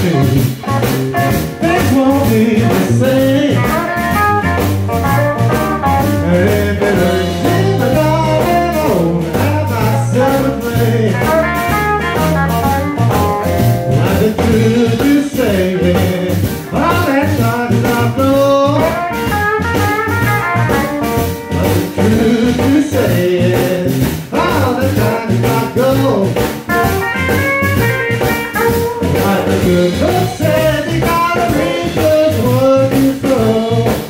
things won't be the same. And if it hurts me, my darling, oh, have myself a flame. Like the truth you say, all that time is not gold. Like the truth you say, all that time is not gold. Like the good book says, you gotta read just what you throw.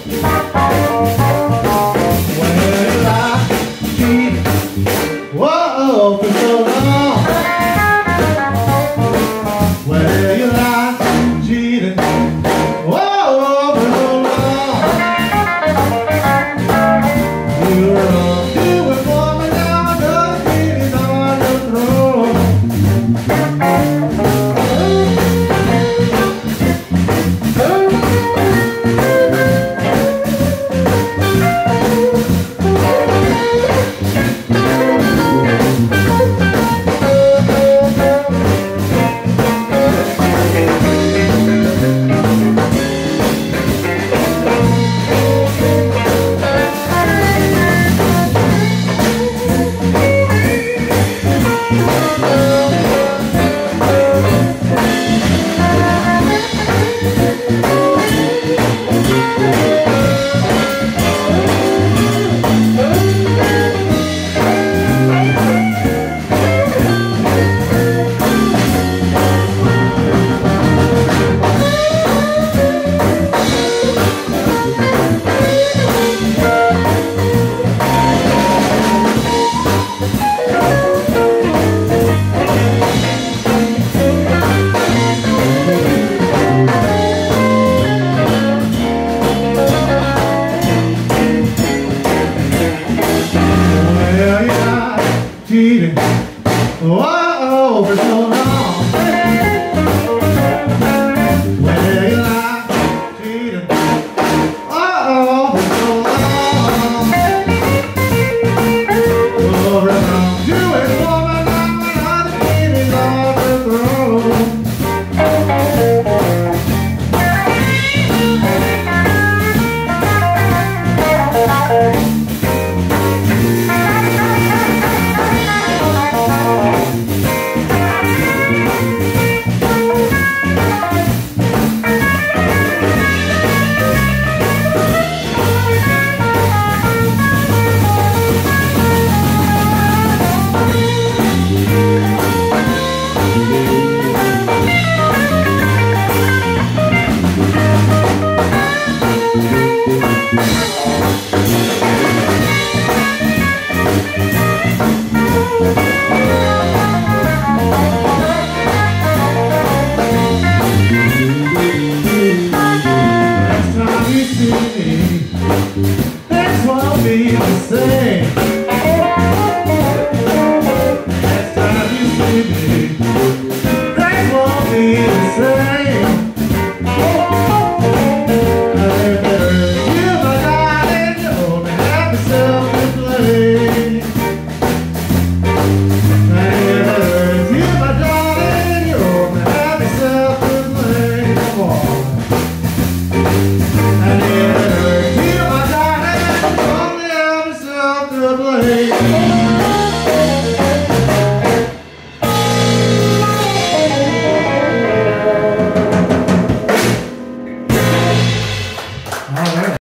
When you lie, cheat, whoa, for so long. When you lie, cheating, whoa, for so long. You're wrong, you were born, but now another kid is on your throne. Cheating, whoa, for so long. Well, you lie, cheating, oh, for so long. Oh, around you and woman, I'm another kid is on the throne. Things won't be the same. Next time you see me, things won't be the same. And if it hurts you, my darling, you only have yourself to blame. And if it hurts you, my darling, you only have yourself to blame. Come on. And